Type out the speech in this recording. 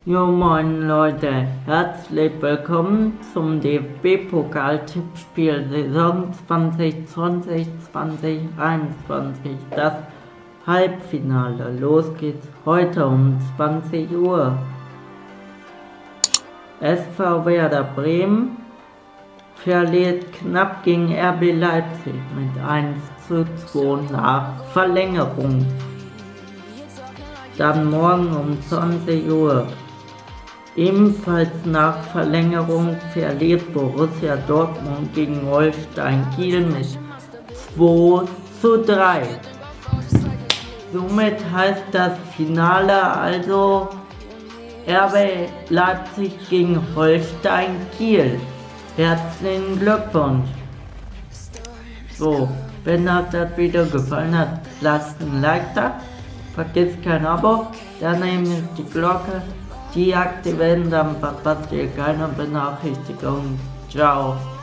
Jo moin Leute, herzlich willkommen zum DFB-Pokal-Tippspiel Saison 2020-2021, das Halbfinale. Los geht's heute um 20 Uhr. SV Werder Bremen verliert knapp gegen RB Leipzig mit 1:2 nach Verlängerung. Dann morgen um 20 Uhr. Ebenfalls nach Verlängerung verliert Borussia Dortmund gegen Holstein Kiel mit 2:3. Somit heißt das Finale also RB Leipzig gegen Holstein Kiel. Herzlichen Glückwunsch! So, wenn euch das Video gefallen hat, lasst ein Like da, vergesst kein Abo, daneben ist die Glocke, die aktivieren, dann verpasst ihr keine Benachrichtigung. Ciao!